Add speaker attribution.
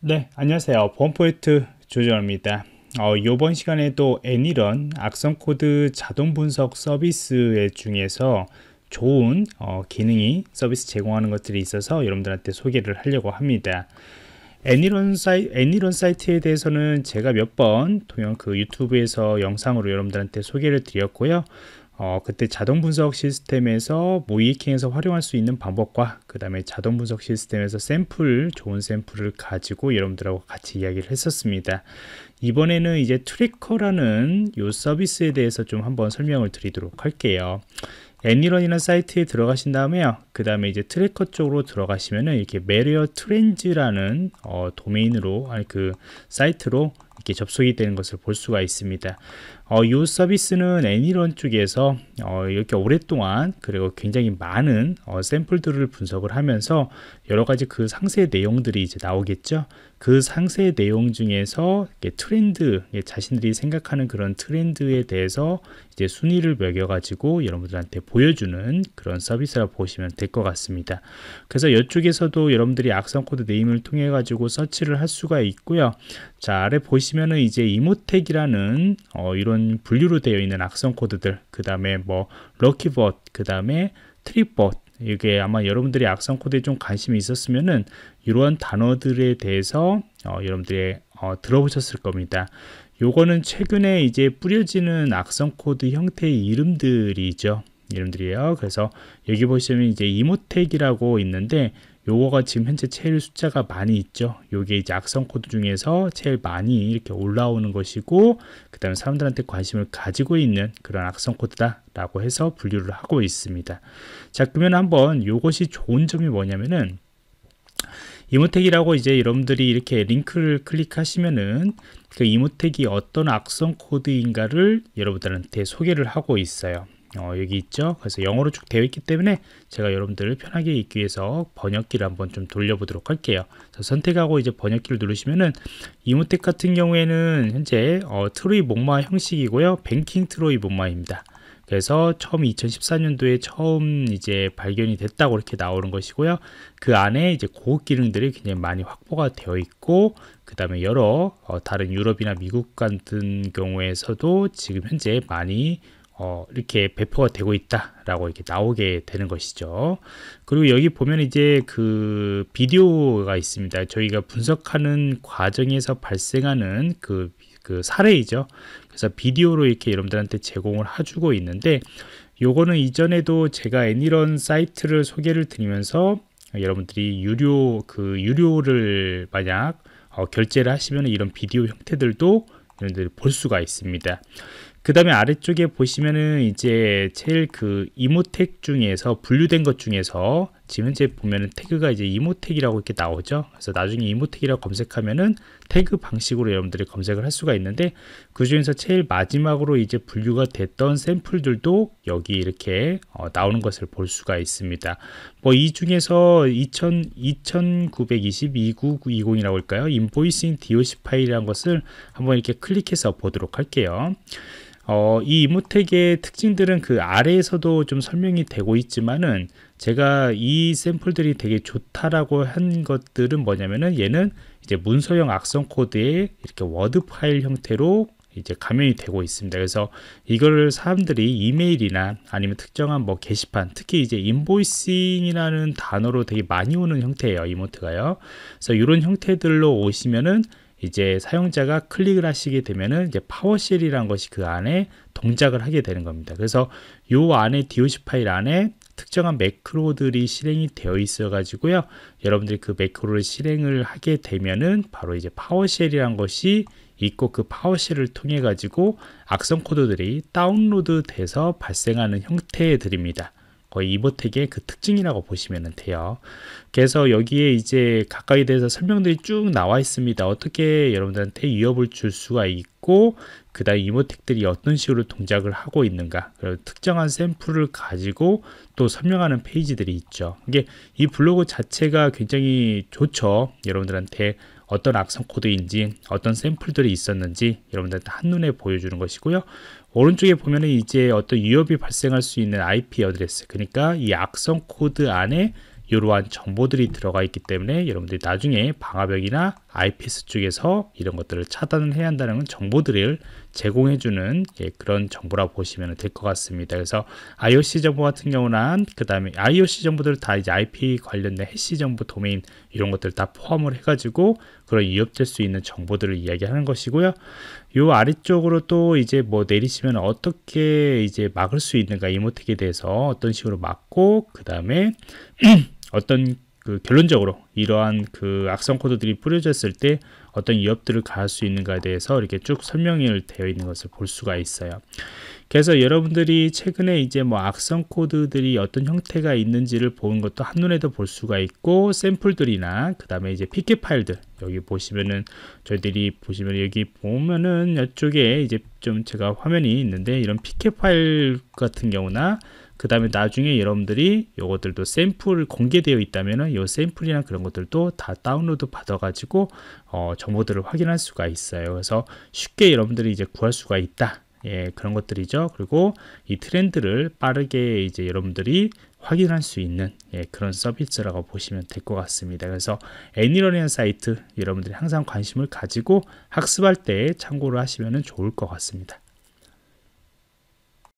Speaker 1: 네, 안녕하세요. 보안포인트 조정입니다. 이번 시간에도 애니런 악성 코드 자동 분석 서비스 중에서 좋은 기능이 서비스 제공하는 것들이 있어서 여러분들한테 소개를 하려고 합니다. 애니런 사이트에 대해서는 제가 몇 번 동영 그 유튜브에서 영상으로 여러분들한테 소개를 드렸고요. 그때 자동 분석 시스템에서 모이킹에서 활용할 수 있는 방법과 그 다음에 자동 분석 시스템에서 좋은 샘플을 가지고 여러분들하고 같이 이야기를 했었습니다. 이번에는 이제 트래커라는 이 서비스에 대해서 좀 한번 설명을 드리도록 할게요. 애니런이라는 사이트에 들어가신 다음에요. 그 다음에 이제 트래커 쪽으로 들어가시면은 이렇게 메리어 트렌즈라는 도메인으로 그 사이트로 이렇게 접속이 되는 것을 볼 수가 있습니다. 이 서비스는 애니런 쪽에서 이렇게 오랫동안 그리고 굉장히 많은 샘플들을 분석을 하면서 여러 가지 그 상세 내용들이 이제 나오겠죠. 그 상세 내용 중에서 트렌드, 자신들이 생각하는 그런 트렌드에 대해서 이제 순위를 매겨가지고 여러분들한테 보여주는 그런 서비스라고 보시면 될 것 같습니다. 그래서 이쪽에서도 여러분들이 악성 코드 네임을 통해 가지고 서치를 할 수가 있고요. 자, 아래 보시면은 이제 이모텍이라는 이런 분류로 되어 있는 악성 코드들, 그 다음에 뭐 럭키봇, 그 다음에 트릭봇, 이게 아마 여러분들이 악성 코드에 좀 관심이 있었으면은 이러한 단어들에 대해서 여러분들이 들어보셨을 겁니다. 요거는 최근에 이제 뿌려지는 악성 코드 형태의 이름들이에요. 그래서 여기 보시면 이제 이모텍이라고 있는데 요거가 지금 현재 제일 숫자가 많이 있죠. 요게 이제 악성 코드 중에서 제일 많이 이렇게 올라오는 것이고, 그 다음에 사람들한테 관심을 가지고 있는 그런 악성 코드다 라고 해서 분류를 하고 있습니다. 자, 그러면 한번 요것이 좋은 점이 뭐냐면은 이모텍이라고 이제 여러분들이 이렇게 링크를 클릭하시면은 그 이모텍이 어떤 악성 코드인가를 여러분들한테 소개를 하고 있어요. 여기 있죠. 그래서 영어로 쭉 되어 있기 때문에 제가 여러분들을 편하게 읽기 위해서 번역기를 한번 좀 돌려보도록 할게요. 선택하고 이제 번역기를 누르시면은 이모텍 같은 경우에는 현재 트로이 목마 형식이고요. 뱅킹 트로이 목마입니다. 그래서 처음 2014년도에 처음 이제 발견이 됐다고 이렇게 나오는 것이고요. 그 안에 이제 고급 기능들이 굉장히 많이 확보가 되어 있고, 그 다음에 여러 다른 유럽이나 미국 같은 경우에서도 지금 현재 많이 이렇게 배포가 되고 있다라고 이렇게 나오게 되는 것이죠. 그리고 여기 보면 이제 그 비디오가 있습니다. 저희가 분석하는 과정에서 발생하는 그 사례이죠. 그래서 비디오로 이렇게 여러분들한테 제공을 해주고 있는데, 요거는 이전에도 제가 애니런 사이트를 소개를 드리면서 여러분들이 유료를 만약 결제를 하시면 이런 비디오 형태들도 여러분들이 볼 수가 있습니다. 그 다음에 아래쪽에 보시면은 이제 제일 그 이모텍 중에서 분류된 것 중에서 지금 현재 보면은 태그가 이제 이모텍이라고 이렇게 나오죠. 그래서 나중에 이모텍이라고 검색하면은 태그 방식으로 여러분들이 검색을 할 수가 있는데, 그 중에서 제일 마지막으로 이제 분류가 됐던 샘플들도 여기 이렇게 나오는 것을 볼 수가 있습니다. 뭐 이 중에서 2920-2920이라고 할까요? 인보이싱 DOC 파일이라는 것을 한번 이렇게 클릭해서 보도록 할게요. 이 이모텍의 특징들은 그 아래에서도 좀 설명이 되고 있지만은, 제가 이 샘플들이 되게 좋다라고 한 것들은 뭐냐면은 얘는 이제 문서형 악성 코드에 이렇게 워드 파일 형태로 이제 감염이 되고 있습니다. 그래서 이거를 사람들이 이메일이나 아니면 특정한 뭐 게시판, 특히 이제 인보이싱이라는 단어로 되게 많이 오는 형태예요, 이모트가요. 그래서 이런 형태들로 오시면은 이제 사용자가 클릭을 하시게 되면은 이제 파워쉘이라는 것이 그 안에 동작을 하게 되는 겁니다. 그래서 요 안에 DOC 파일 안에 특정한 매크로들이 실행이 되어 있어 가지고요. 여러분들이 그 매크로를 실행을 하게 되면은 바로 이제 파워쉘이라는 것이 있고, 그 파워쉘을 통해 가지고 악성 코드들이 다운로드 돼서 발생하는 형태들입니다. 거의 이모텍의 그 특징이라고 보시면 돼요. 그래서 여기에 이제 각각에 대해서 설명들이 쭉 나와 있습니다. 어떻게 여러분들한테 위협을 줄 수가 있고, 그 다음 이모텍들이 어떤 식으로 동작을 하고 있는가, 그리고 특정한 샘플을 가지고 또 설명하는 페이지들이 있죠. 이게 이 블로그 자체가 굉장히 좋죠. 여러분들한테 어떤 악성 코드인지 어떤 샘플들이 있었는지 여러분들한테 한눈에 보여주는 것이고요. 오른쪽에 보면은 이제 어떤 위협이 발생할 수 있는 IP 어드레스, 그러니까 이 악성 코드 안에 이러한 정보들이 들어가 있기 때문에 여러분들이 나중에 방화벽이나 IPS 쪽에서 이런 것들을 차단을 해야 한다는 정보들을 제공해주는 그런 정보라고 보시면 될 것 같습니다. 그래서 IOC 정보 같은 경우는 그 다음에 IOC 정보들 다 이제 IP 관련된 해시 정보 도메인 이런 것들 다 포함을 해가지고 그런 위협될 수 있는 정보들을 이야기하는 것이고요. 요 아래쪽으로 또 이제 뭐 내리시면 어떻게 이제 막을 수 있는가, 이모텍에 대해서 어떤 식으로 막고 그 다음에 어떤 그 결론적으로 이러한 그 악성 코드들이 뿌려졌을 때 어떤 위협들을 가할 수 있는가에 대해서 이렇게 쭉 설명이 되어 있는 것을 볼 수가 있어요. 그래서 여러분들이 최근에 이제 뭐 악성 코드들이 어떤 형태가 있는지를 보는 것도 한눈에도 볼 수가 있고, 샘플들이나 그 다음에 이제 PK 파일들 여기 보시면은 저희들이 보시면 여기 보면은 이쪽에 이제 좀 제가 화면이 있는데 이런 PK 파일 같은 경우나 그 다음에 나중에 여러분들이 요것들도 샘플 공개되어 있다면은 요 샘플이나 그런 것들도 다 다운로드 받아 가지고 정보들을 확인할 수가 있어요. 그래서 쉽게 여러분들이 이제 구할 수가 있다. 그런 것들이죠. 그리고 이 트렌드를 빠르게 이제 여러분들이 확인할 수 있는 그런 서비스라고 보시면 될 것 같습니다. 그래서 애니런이라는 사이트 여러분들이 항상 관심을 가지고 학습할 때 참고를 하시면 좋을 것 같습니다.